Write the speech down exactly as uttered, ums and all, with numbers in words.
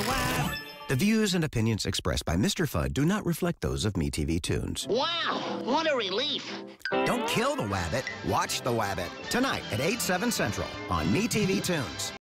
the web. The views and opinions expressed by Mister Fudd do not reflect those of MeTV Toons. Wow, what a relief. Don't kill the wabbit. Watch the wabbit. Tonight at eight, seven Central on MeTV Toons.